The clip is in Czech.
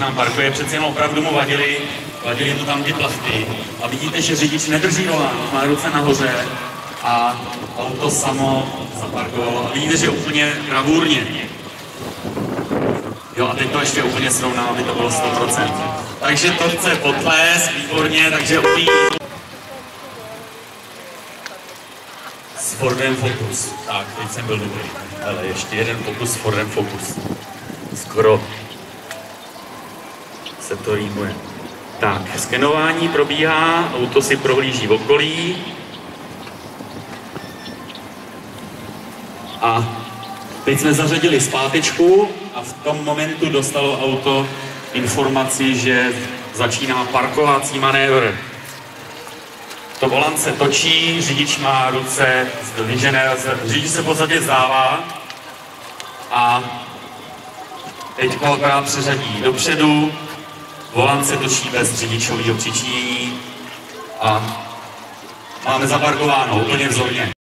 nám parkuje, přeci jen opravdu mu vadili mu tam ty plachty. A vidíte, že řidič nedrží volant, má ruce nahoře a auto samo zaparkovalo. A vidíte, že úplně bravurně. Jo, a teď to ještě úplně srovná, aby to bylo 100%. Takže to chce potlesk, výborně, takže umí. S Fordem Focus. Tak, teď jsem byl dobrý. Ale ještě jeden pokus s Fordem Focus. Skoro se to rýmuje. Tak, skenování probíhá, auto si prohlíží v okolí. A teď jsme zařadili zpátečku a v tom momentu dostalo auto informaci, že začíná parkovací manévr. To volant se točí, řidič má ruce zdvižené, řidič se v podstatě vzdává a teď akorát přeřadí dopředu, volant se točí bez řidičového přičinění a máme zaparkováno úplně vzorně.